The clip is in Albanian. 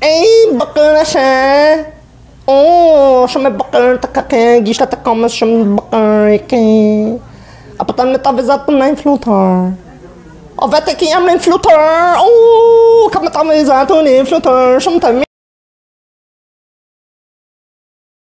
Ei, bacana siya. Oh, siya may bacana takake, gisha takama siya may bacana ke. Apatan mo talvez ato na influtar. O vai ter que ir na influtar. Oh, kamatama exato na influtar. Siya